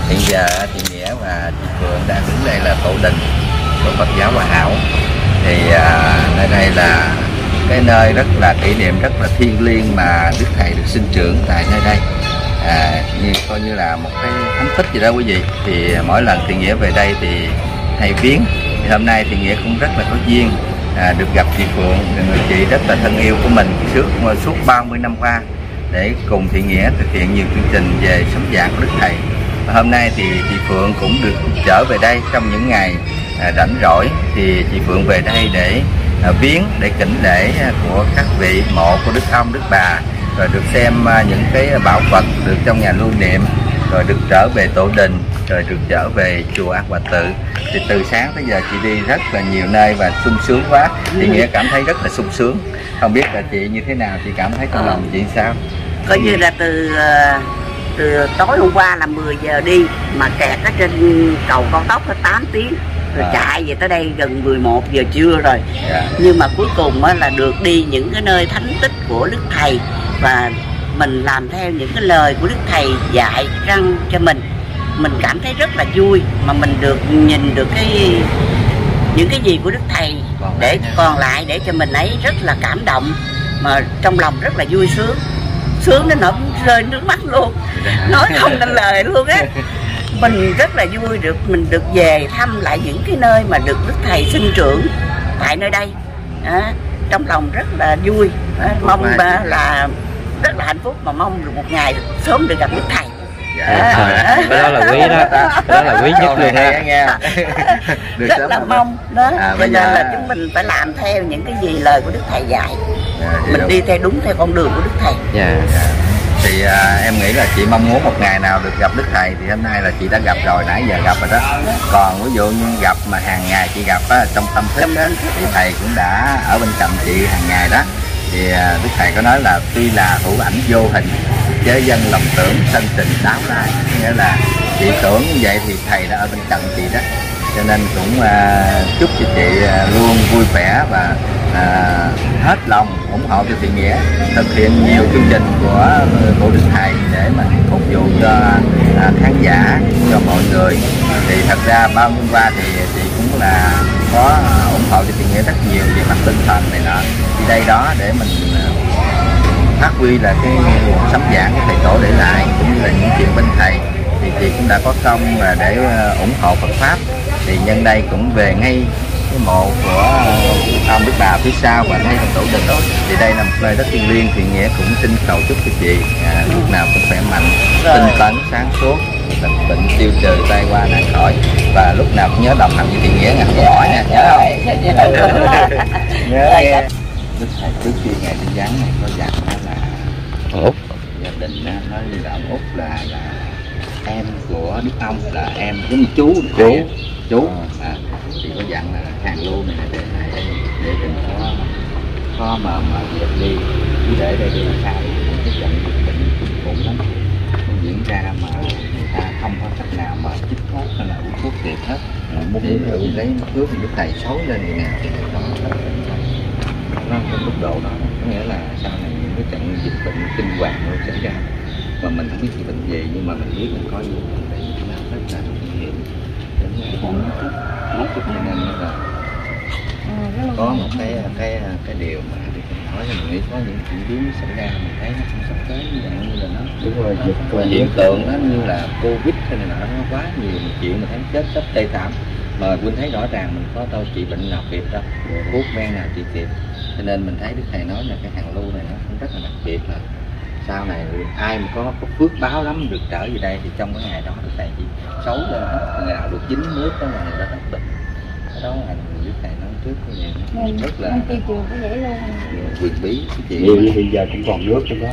Hiện giờ chị Nghĩa và chị Phượng đang đứng đây là tổ đình của Phật giáo Hòa Hảo. Thì nơi đây là cái nơi rất là kỷ niệm, rất là thiêng liêng mà Đức Thầy được sinh trưởng tại nơi đây. Như coi như là một cái thánh tích gì đó quý vị. Thì mỗi lần chị Nghĩa về đây thì hay viếng. Thì hôm nay thì Nghĩa cũng rất là có duyên được gặp chị Phượng, người chị rất là thân yêu của mình suốt 30 năm qua, để cùng chị Nghĩa thực hiện nhiều chương trình về sấm giảng của Đức Thầy. Và hôm nay thì chị Phượng cũng được trở về đây trong những ngày rảnh rỗi. Thì chị Phượng về đây để viếng, để kính lễ của các vị mộ của Đức Ông, Đức Bà, rồi được xem những cái bảo vật được trong nhà lưu niệm, rồi được trở về tổ đình, rồi được trở về chùa An Hòa Tự. Thì từ sáng tới giờ chị đi rất là nhiều nơi và sung sướng quá. Chị Nghĩa cảm thấy rất là sung sướng. Không biết là chị như thế nào, chị cảm thấy trong lòng chị sao? Coi như là từ tối hôm qua là 10 giờ đi mà kẹt ở trên cầu cao tốc 8 tiếng rồi chạy về tới đây gần 11 giờ trưa rồi. Nhưng mà cuối cùng là được đi những cái nơi thánh tích của Đức Thầy, và mình làm theo những cái lời của Đức Thầy dạy răng cho mình cảm thấy rất là vui, mà mình được nhìn được những cái gì của Đức Thầy để còn lại để cho mình ấy rất là cảm động, mà trong lòng rất là vui sướng đến nỗi rơi nước mắt luôn, nói không nên lời luôn á. Mình rất là vui mình được về thăm lại những cái nơi mà được Đức Thầy sinh trưởng tại nơi đây. Trong lòng rất là vui, mong là rất là hạnh phúc, mà mong được một ngày sớm được gặp Đức Thầy. Đó là quý đó là quý nhất luôn á nghe. Rất là mong đó. Cho nên là chúng mình phải làm theo những cái gì lời của Đức Thầy dạy. Mình đi theo đúng theo con đường của Đức Thầy. Thì em nghĩ là chị mong muốn một ngày nào được gặp Đức Thầy, thì hôm nay là chị đã gặp rồi, nãy giờ gặp rồi đó. Còn ví dụ như gặp mà hàng ngày chị gặp trong tâm thức đó, thì Thầy cũng đã ở bên cạnh chị hàng ngày đó. Thì Đức Thầy có nói là tuy là hữu ảnh vô hình, chế dân lòng tưởng sanh tình đáo lai, nghĩa là chị tưởng như vậy thì Thầy đã ở bên cạnh chị đó. Cho nên cũng chúc cho chị luôn vui vẻ và hết lòng ủng hộ cho chị Nghĩa thực hiện nhiều chương trình của Đức Thầy để mà phục vụ cho khán giả, cho mọi người. Thì thật ra bao năm qua thì chị cũng là có ủng hộ cho chị Nghĩa rất nhiều về mặt tinh thần này nọ. Thì đây đó để mình phát huy là cái sấm giảng của Thầy Tổ để lại, cũng như là những chuyện bên Thầy, thì chị cũng đã có công là để ủng hộ Phật pháp. Thì nhân đây cũng về ngay cái mộ của ông Đức Bà phía sau và ngay trong tổ đình đó. Thì đây là một nơi rất thiêng liêng. Thì Nghĩa cũng xin cầu chúc cho chị lúc nào cũng khỏe mạnh, tinh tấn, sáng suốt, tật bệnh tiêu trừ, tai qua nạn khỏi, và lúc nào cũng nhớ đồng hành với chị Nghĩa ngặt câu hỏi nha, nhớ không? Nhớ nghe. Đức Thầy trước khi ngày sinh giáng này có dặn là Út gia đình nói là ông Út là em của Đức Ông, là em giống như chú thì có dặn là hàng lưu này để đừng có mà dẹp đi, cứ để đây đi là sao cái trận dịch bệnh kinh khủng lắm nó diễn ra mà người ta không có cách nào mà chích thuốc hay là uống thuốc tiệt hết. Thì lấy thuốc thì Đức Thầy xối lên người nào thì nó cái mức độ đó, có nghĩa là sau này những cái trận dịch bệnh kinh hoàng nó xảy ra mà mình không biết gì bệnh gì, nhưng mà mình biết mình có những bệnh này nó rất là nguy hiểm. Cho nên là có một cái điều mà mình nói là mình nghĩ có những diễn biến xảy ra mình thấy nó không sắp tới như là nó đúng rồi, hiện tượng nó như là Covid hay là nó quá nhiều chuyện mà thấy chết sắp tê thảm, mà Quynh thấy rõ ràng mình có đâu trị bệnh nào kịp đâu, thuốc men nào trị kịp. Cho nên mình thấy Đức Thầy nói là cái hàng lưu này nó cũng rất là đặc biệt, là sau này ai mà có phước báo lắm được trở về đây thì trong cái ngày đó Đức Thầy chỉ xấu lên hết, người nào được dính nước đó là người đó đắc bệnh. Cái đó là Đức Thầy nói trước như vậy, rất là quyền bí cái chuyện. Hiện giờ cũng còn nước trong đó.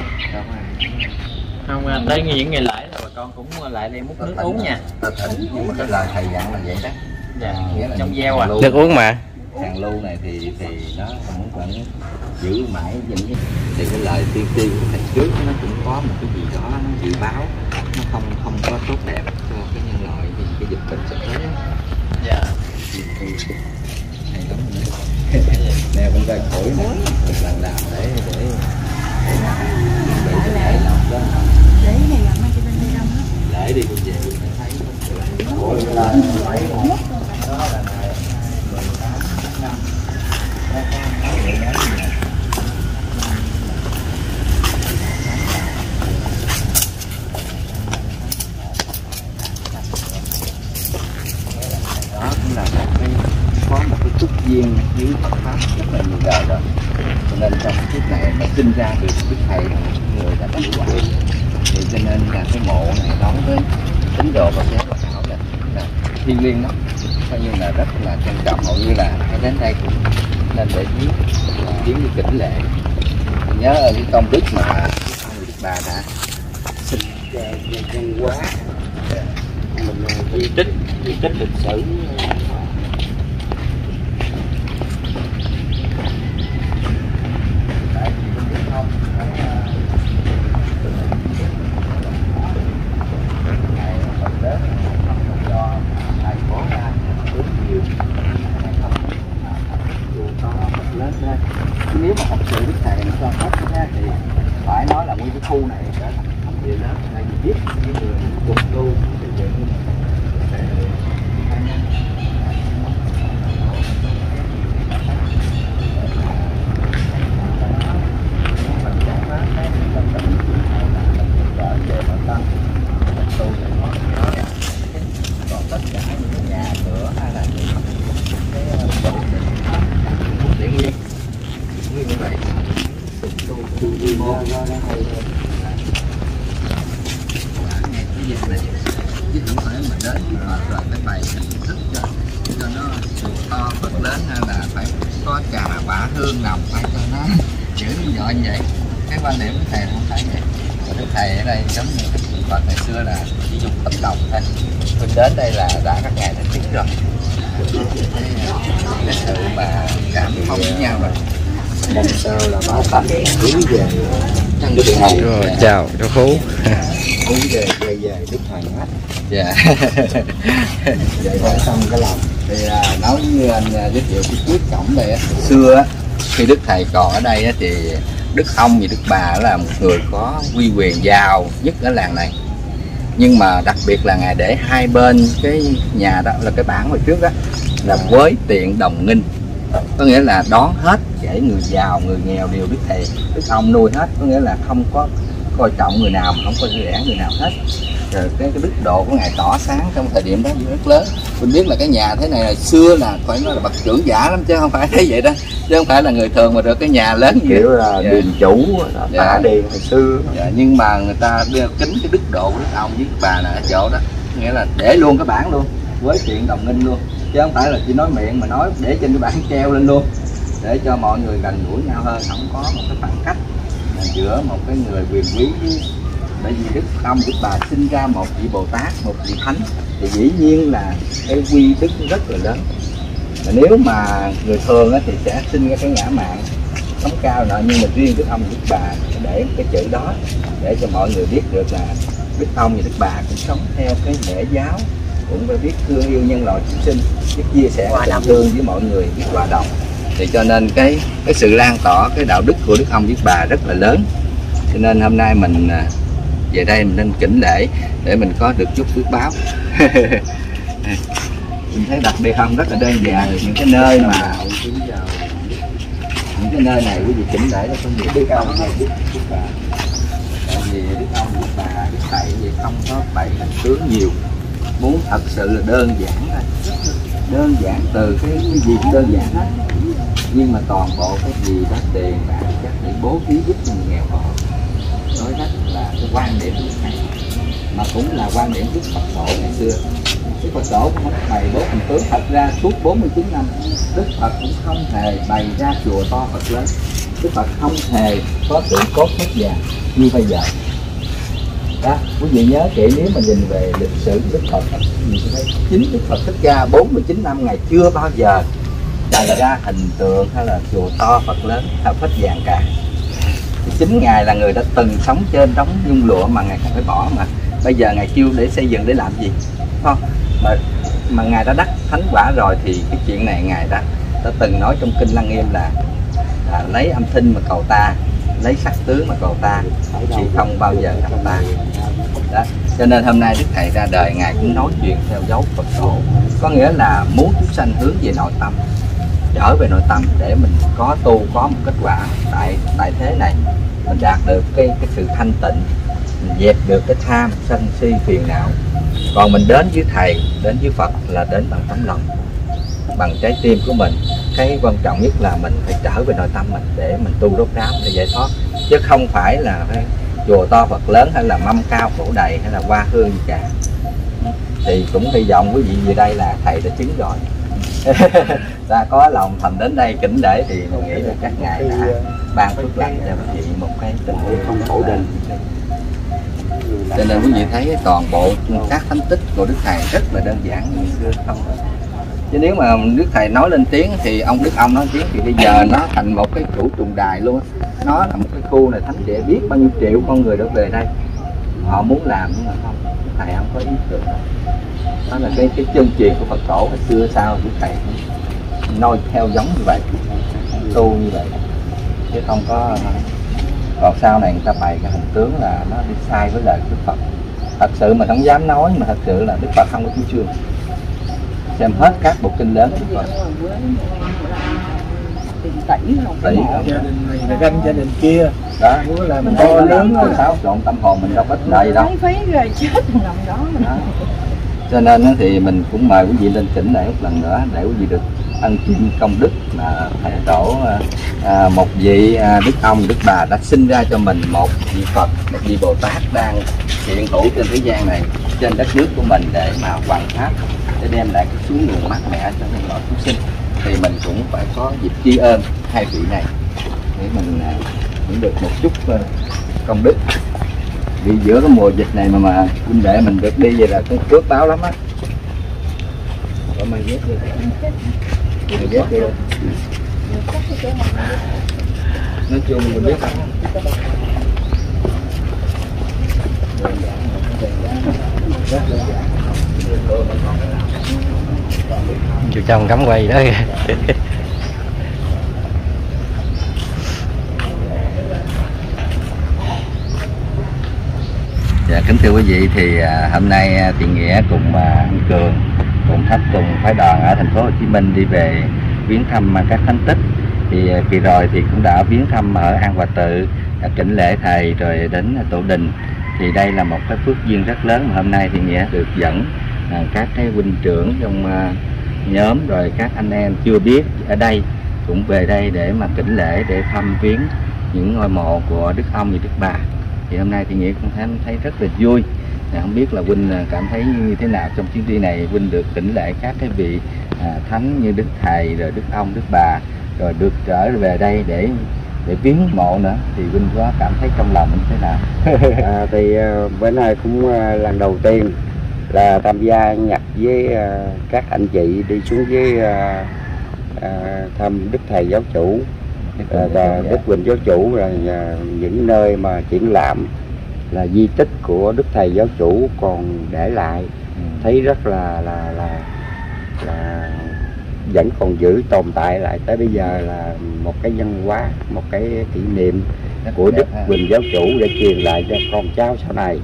Không, tới những ngày lễ là bà con cũng lại đây múc nước uống nha. Nhưng mà cái lời Thầy dặn là vậy đó. Nghĩa là trong gieo nước uống mà. Hàng lưu này thì nó cũng vẫn giữ mãi những thì cái lời tiên tri của Thầy trước nó cũng có một cái gì đó nó dự báo nó không có tốt đẹp cho cái nhân loại vì cái dịch bệnh sắp tới. Hay lắm nè, con coi phổi nè, mình làm để chuẩn bị cho lễ lọc đó. Lễ đi con về. có một cái túc duyên với Phật pháp rất là nhiều đời rồi, cho nên trong kiếp này nó sinh ra được đức thầy là một người đã đắc quả, thì cho nên là cái mộ này đối với tín đồ Phật giáo Đạo là thiêng liêng lắm, coi như là rất là trân trọng, hầu như là phải đến đây cũng nên để viếng như kính lệ, nhớ cái công đức mà ông Đức Bà đã sinh văn hóa mình di tích lịch sử. Nếu mà thật sự Đức Thầy cho phép thì phải nói là nguyên cái khu này đã thành gì lớn, tại vì biết những người cùng tu xây dựng còn tất cả những cái nhà cửa hay là những cái để nguyên như vậy quy mô chứ không phải mà đến rồi phải bày hình thức cho nó to Phật lớn, hay là phải có trà bả hương nồng, phải cho nó chữ dọn vậy. Cái quan điểm của thầy không phải vậy. Đức thầy ở đây giống như Phật ngày xưa là chỉ dùng tấm lòng thôi, mình đến đây là đã các ngài đã biết rồi, cái sự mà cảm thông với nhau rồi. Làm sao là báo tánh hướng về chân Đức Thầy. Rồi, chào cháu Phú. Hướng về Đức Thầy hết. Dạ. Vậy hỏi xong cái lòng thì nói với anh giới thiệu cái trước cổng đây á, xưa á, khi Đức Thầy còn ở đây á, thì Đức Ông và Đức Bà là một người có uy quyền giàu nhất ở làng này, nhưng mà đặc biệt là ngài để hai bên cái nhà đó là cái bảng hồi trước đó là với tiện đồng nghinh, có nghĩa là đón hết, kể người giàu người nghèo đều Đức Ông nuôi hết, có nghĩa là không có coi trọng người nào mà không có rẻ người nào hết. Rồi cái đức độ của ngài tỏ sáng trong thời điểm đó rất lớn. Mình biết là cái nhà thế này là xưa là phải nói là bậc trưởng giả lắm chứ không phải thế vậy đó, chứ không phải là người thường mà được cái nhà lớn kiểu là điền chủ tả điền hồi xưa. Nhưng mà người ta đưa kính cái đức độ của Đức Ông với Bà là ở chỗ đó, nghĩa là để luôn cái bảng luôn với chuyện đồng nghinh luôn, chứ không phải là chỉ nói miệng mà nói để trên cái bảng treo lên luôn để cho mọi người gần gũi nhau hơn, không có một cái khoảng cách giữa một cái người quyền quý với. Bởi vì Đức Ông Đức Bà sinh ra một vị Bồ Tát, một vị Thánh thì dĩ nhiên là cái quy đức rất là lớn. Mà nếu mà người thường thì sẽ sinh ra cái ngã mạn sống cao nọ, nhưng mà riêng Đức Ông Đức Bà để cái chữ đó để cho mọi người biết được là Đức Ông và Đức Bà cũng sống theo cái lễ giáo, cũng phải biết thương yêu nhân loại chúng sinh, biết chia sẻ tình thương với mọi người, biết hòa đồng. Thì cho nên cái sự lan tỏa cái đạo đức của Đức Ông Đức Bà rất là lớn. Cho nên hôm nay mình về đây mình nên kính lễ để mình có được chút phước báo. Mình thấy đặc biệt không, rất là đơn giản, những cái nơi mà những cái nơi này quý vị kính lễ nó có nhiều Đức Ông Đức Bà. Tại vì Đức Ông Đức Bà Đức Thầy thì không có bày hình tướng nhiều, muốn thật sự là đơn giản thôi, đơn giản từ cái gì cũng đơn giản hết, nhưng mà toàn bộ cái gì đó tiền bạc chắc để bố thí giúp cho người nghèo khổ. Nói rất là cái quan điểm của thầy, mà cũng là quan điểm của Phật tổ ngày xưa. Cái Phật tổ cũng không bày bố hình tướng, thật ra suốt 49 năm Đức Phật cũng không hề bày ra chùa to Phật lớn, Đức Phật không hề có tượng cốt thất vàng như bây giờ. Đó, quý vị nhớ kỹ, nếu mà nhìn về lịch sử Đức Phật thì thấy chính Đức Phật Thích Ca 49 năm ngày chưa bao giờ bày ra hình tượng hay là chùa to Phật lớn hay phất vàng cả. Thì chính ngài là người đã từng sống trên đống nhung lụa mà ngài không phải bỏ, mà bây giờ ngài kêu để xây dựng để làm gì, không? Mà ngài đã đắc thánh quả rồi thì cái chuyện này ngài đã từng nói trong kinh Lăng Nghiêm là lấy âm thanh mà cầu ta, lấy sắc tướng mà cầu ta thì không bao giờ gặp ta. Đó. Cho nên hôm nay Đức Thầy ra đời, Ngài cũng nói chuyện theo dấu Phật tổ, có nghĩa là muốn chúng sanh hướng về nội tâm, trở về nội tâm để mình có tu, có một kết quả tại thế này, mình đạt được cái sự thanh tịnh, mình dẹp được cái tham sân si phiền não. Còn mình đến với Thầy, đến với Phật là đến bằng tấm lòng, bằng trái tim của mình. Cái quan trọng nhất là mình phải trở về nội tâm mình để mình tu đốt ráo để giải thoát, chứ không phải là cái chùa to Phật lớn hay là mâm cao khổ đầy hay là hoa hương gì cả. Thì cũng hy vọng quý vị về đây là Thầy đã chứng rồi. Ta có lòng thành đến đây kính lễ thì mình nghĩ là các ngài đã ban phước lành cho quý vị một cái tình yêu không khổ định. Cho nên quý vị thấy toàn bộ các thánh tích của Đức Thầy rất là đơn giản như xưa không. Chứ nếu mà Đức Thầy nói lên tiếng thì ông Đức Ông nói tiếng thì bây giờ nó thành một cái chủ trùng đài luôn. Nó là một cái khu này thánh địa biết bao nhiêu triệu con người đã về đây. Họ muốn làm nhưng mà không, Đức Thầy không có ý tưởng. Đó là cái chân truyền của Phật tổ hồi xưa sao Đức Thầy noi theo giống như vậy, tu như vậy, chứ không có. Còn sau này người ta bày cái hình tướng là nó đi sai với lời Đức Phật. Thật sự mà không dám nói, mà thật sự là Đức Phật không có chủ trương. Xem hết các bộ kinh lớn của Phật. Tỷ gia đình này là ganh gia đình kia. Đó, là mình to lớn rồi xáo trộn tâm hồn mình đâu có lợi đâu. phí rồi chết nằm đó. Cho nên thì mình cũng mời quý vị lên tỉnh lại một lần nữa để quý vị được ân chiêm công đức mà Thầy tổ một vị Đức Ông, Đức Bà đã sinh ra cho mình một vị Phật, một vị Bồ Tát đang hiện hữu trên thế gian này, trên đất nước của mình để mà hoàn pháp, để đem lại cái xuống nguồn mát mẻ cho nhân loại chúng sinh. Thì mình cũng phải có dịp tri ân hai vị này để mình cũng được một chút công đức. Vì giữa cái mùa dịch này mà huynh đệ mình được đi vậy là cái phước báo lắm á. Có mang dép đi. Mang dép đi. Nói chung mình biết không? Chú chồng cắm quay đó kìa. Dạ, kính thưa quý vị, thì hôm nay Thiện Nghĩa cùng anh Cường cùng tháp cùng phái đoàn ở thành phố Hồ Chí Minh đi về viếng thăm các thánh tích. Thì kỳ rồi thì cũng đã viếng thăm ở An Hòa Tự, kính lễ Thầy rồi đến Tổ Đình. Thì đây là một cái phước duyên rất lớn mà hôm nay Thiện Nghĩa được dẫn các cái huynh trưởng trong nhóm rồi các anh em chưa biết ở đây cũng về đây để mà kính lễ, để thăm viếng những ngôi mộ của Đức Ông và Đức Bà. Thì hôm nay thì Nghĩa cũng thấy rất là vui. Không biết là huynh cảm thấy như thế nào trong chuyến đi này, huynh được kính lễ các cái vị thánh như Đức Thầy rồi Đức Ông, Đức Bà, rồi được trở về đây để viếng mộ nữa, thì huynh có cảm thấy trong lòng như thế nào? Thì bữa nay cũng lần đầu tiên là tham gia nhập với các anh chị đi xuống với thăm Đức Thầy Giáo Chủ và Đức Huỳnh Giáo Chủ, rồi những nơi mà triển lãm là di tích của Đức Thầy Giáo Chủ còn để lại, thấy rất là vẫn còn giữ tồn tại lại tới bây giờ, là một cái văn hóa, một cái kỷ niệm của Đức Huỳnh Giáo Chủ để truyền lại cho con cháu sau này.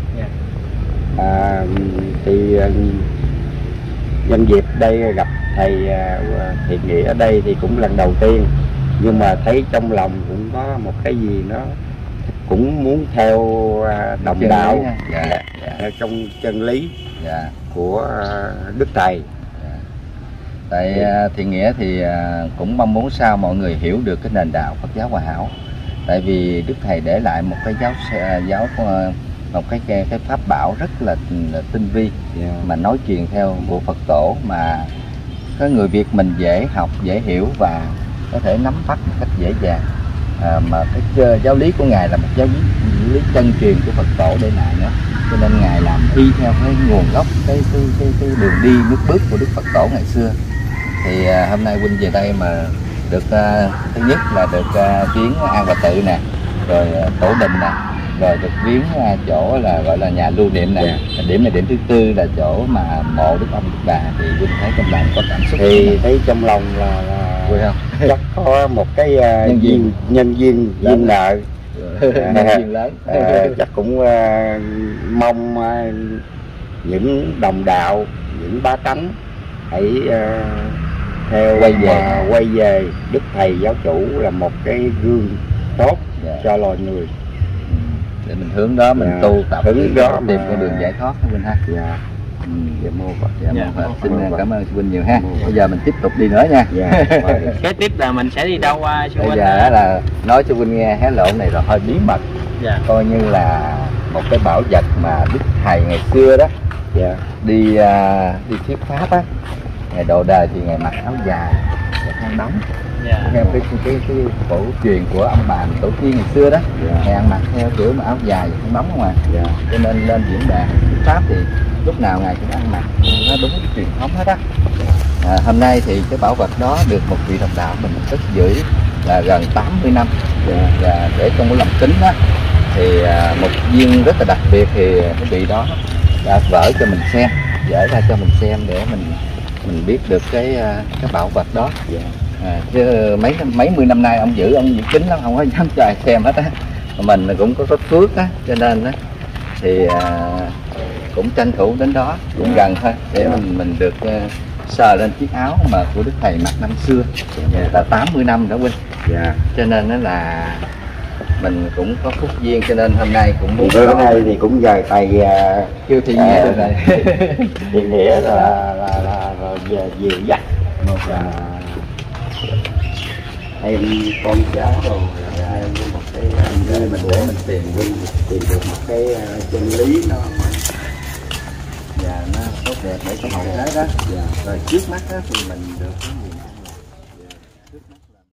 Thì nhân dịp đây gặp Thầy Thiện Nghĩa ở đây thì cũng lần đầu tiên, nhưng mà thấy trong lòng cũng có một cái gì nó cũng muốn theo đồng chân đạo, theo trong chân lý của Đức Thầy. Tại Thiện Nghĩa thì cũng mong muốn sao mọi người hiểu được cái nền đạo Phật giáo Hòa Hảo. Tại vì Đức Thầy để lại một cái một cái pháp bảo rất là tinh vi, mà nói truyền theo của Phật tổ, mà cái người Việt mình dễ học, dễ hiểu và có thể nắm bắt một cách dễ dàng. Mà cái giáo lý của Ngài là một giáo lý chân truyền của Phật tổ để lại nữa, cho nên Ngài làm y theo cái nguồn gốc, cái đường đi nước bước của Đức Phật tổ ngày xưa. Thì hôm nay huynh về đây mà được thứ nhất là được viếng An Hòa Tự nè, rồi Tổ Đình nè, rồi được viếng chỗ là gọi là nhà lưu niệm này. Điểm này điểm thứ tư là chỗ mà mộ Đức Ông Đức Bà, thì huynh thấy trong lòng có cảm xúc thì thấy trong lòng là vui không? Chắc có một cái nhân viên nợ. Nhân viên lớn. Chắc cũng mong những đồng đạo, những bá tánh hãy theo quay về Đức Thầy Giáo Chủ là một cái gương tốt cho loài người. Để mình hướng đó mình tu tập hướng đó tìm con đường giải thoát các Huynh ha. Dạ. Dạ mô Phật. Dạ mô Phật. Xin cảm ơn sư Huynh nhiều ha. Bây giờ mình tiếp tục đi nữa nha. Kế tiếp là mình sẽ đi đâu qua sư Huynh? Bây giờ là nói cho Huynh nghe, hé lộ này là hơi bí mật. Dạ. Coi như là một cái bảo vật mà Đức Thầy ngày xưa đó. Dạ. Đi thuyết pháp á, ngày đầu đời thì ngày mặc áo dài, khăn đóng. Dạ. Theo cái cổ truyền của ông bà tổ tiên ngày xưa đó, ngày ăn mặc theo kiểu mà áo dài khăn đóng không à. Cho nên lên diễn đàn thuyết pháp thì lúc nào ngài cũng ăn mặc nó đúng cái truyền thống hết á. Hôm nay thì cái bảo vật đó được một vị đồng đạo mình cất giữ là gần 80 năm. Và để trong cái lòng kính đó thì một viên rất là đặc biệt thì cái vị đó đã vỡ cho mình xem, dở ra cho mình xem để mình biết được cái bảo vật đó. Chứ mấy mươi năm nay ông giữ kín lắm, không có dám cho ai xem hết á. Mình cũng có phước á, cho nên á thì cũng tranh thủ đến đó, cũng gần thôi để mình được sờ lên chiếc áo mà của Đức Thầy mặc năm xưa, là 80 năm đó Huynh. Cho nên nó là mình cũng có phúc duyên, cho nên hôm nay cũng muốn bữa nay thì cũng nhờ Thầy kêu Thị Nghĩa rồi này. Thị Nghĩa là dìu dắt em con cháu rồi một cái nơi mình để mình tìm được một cái chân lý nó tốt đẹp để cho hậu thế đó. Rồi trước mắt đó thì mình được cái gì